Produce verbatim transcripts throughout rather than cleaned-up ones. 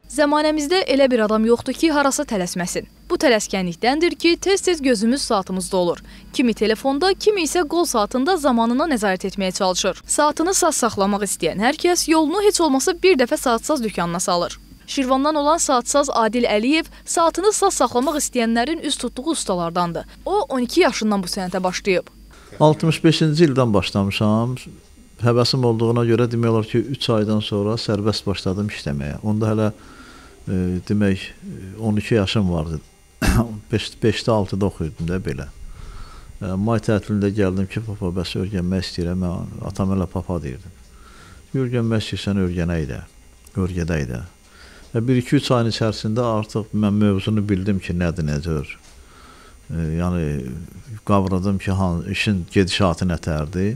Zəmanəmizdə elə bir adam yoxdur ki, harasa tələsməsin. Bu tələskənlikdəndir ki, tez-tez gözümüz saatımızda olur. Kimi telefonda, kimi isə qol saatında zamanına nəzarət etməyə çalışır. Saatını saz saxlamaq istəyən hər kəs yolunu heç olmasa bir dəfə saatsaz dükanına salır. Şirvandan olan saatsaz Adil Əliyev saatını saz saxlamaq istəyənlərin üz tutduğu ustalardandır. O, on iki yaşından bu sənətə başlayıb. altmış beşinci ildən başlamışam. Həvəsim olduğuna görə demək olar ki, üç aydan sonra sərbəst başladım işləməyə. Onda hələ e, demək on iki yaşım vardı. beşdə altıda oxuyordum da belə. E, may tətilində gəldim ki, papa, bəs öyrənmək istəyirəm. Mən atam elə papa deyirdim. Öyrənmək istəyirsən öyrənək də, örgədək də. bir iki üç ayın içərisində artıq mən mövzunu bildim ki, nədir, necədir. E, yəni qavradım ki, han, işin gedişatı nətərdir.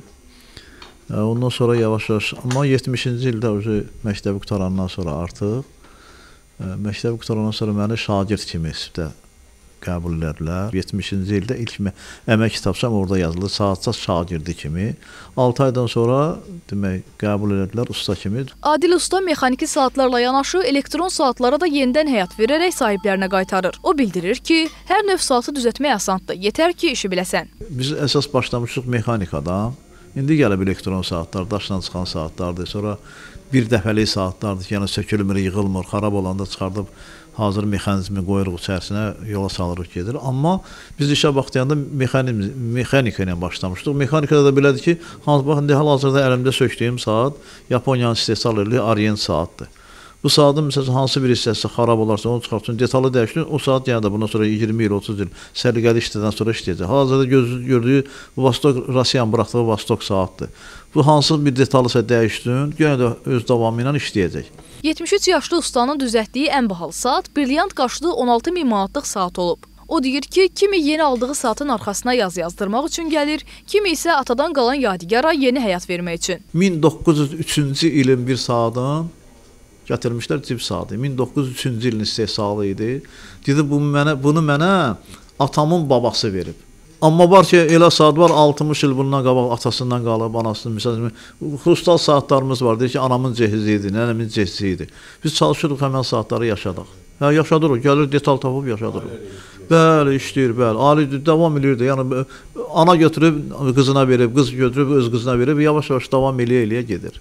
Ondan sonra yavaş-yavaş, amma yetmişinci ildə məktəbi qutarandan sonra artıq, məktəbi qutarandan sonra məni şagird kimi də qəbul edilər. yetmişinci ildə ilk əmək kitabçam orada yazıldı, saatsaz şagirdi kimi. altı aydan sonra demək qəbul edilər usta kimi. Adil usta mexaniki saatlarla yanaşı elektron saatlara da yenidən həyat verərək sahiblərinə qaytarır. O bildirir ki, hər növ saatı düzəltmək asandır, yetər ki, işi biləsən. Biz əsas başlamışıq mexanikadan. İndi gəlib elektron saatlar, daşla çıxan saatlardır, sonra bir dəfəlik saatlardır ki, yəni sökülmür, yığılmır, xarab olanda çıxardıb hazır mexanizmi qoyuruq içərisinə, yola salırıq gedir. Amma biz işə baxdıyanda mexanika ilə başlamışdıq. Mexanikada da belədir ki, hal-hazırda əlimdə söktüyüm saat Yaponiyanın istehsal edildiyi Orient saatdır. Bu saatın məsələn hansı bir hissəsi xarab olarsa onu çıxartsın, detallı dəyişdirin, o saat yenə də bundan sonra iyirmi il, otuz il səliqəli işlədən sonra işləyəcək. Hal-hazırda gördüyü Vostok, Rusiyanın buraxdığı Vostok saatdır. Bu hansı bir detalısa dəyişdirin, yenə də öz davamı ilə işləyəcək. yetmiş üç yaşlı ustanın düzəltdiyi ən bahalı saat brilyant qaşlı on altı min manatlıq saat olub. O deyir ki, kimi yeni aldığı saatın arxasına yaz yazdırmaq üçün gəlir, kimi isə atadan qalan yadigara yeni həyat vermək üçün. min doqquz yüz üçüncü ilin bir saatın gətirmişlər cib saatı. min doqquz yüz üçüncü ilin istehsalı idi. Dedi, bu mənə, bunu mənə atamın babası verib. Amma var ki, elə saat var, altmış il bundan qabaq atasından qalıb, anasının, misal, xrustal saatlarımız var, deyir ki, anamın cehizi idi, nənəmin cehizi idi. Biz çalışırıq, həmən saatları yaşadıq. Hə, yaşadırıq, gəlir, detal tapıb yaşadırıq. Bəli, işləyir, bəli. Ali davam edirdi, yəni ana götürüb, qızına verib, qız götürüb, öz qızına verib, yavaş-yavaş davam eləyə-eləyə gedir.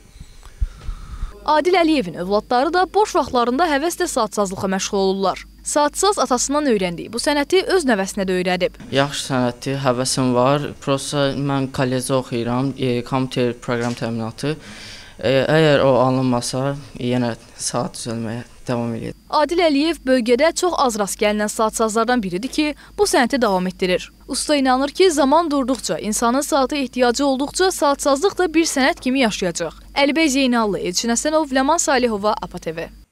Adil Əliyevin övladları da boş vaxtlarında həvəslə saatsazlığa məşğul olurlar. Saatsaz atasından öyrəndiyi bu sənəti öz nəvəsinə də öyrədib. Yaxşı sənətdir, həvəsim var. Prosta mən kollecdə oxuyuram, e, kompüter proqram təminatı. E, əgər o alınmasa, yenə saat düzəlməyə davam edir. Adil Əliyev bölgədə çox az rast gəlinən saatsazlardan biridir ki, bu sənəti davam etdirir. Usta inanır ki, zaman durduqca, insanın saata ehtiyacı olduqca saatsazlıq da bir sənət kimi yaşayacaq. Əlibəy Zeynallı, Elçin Həsənov, Ləman Salihova, APA T V.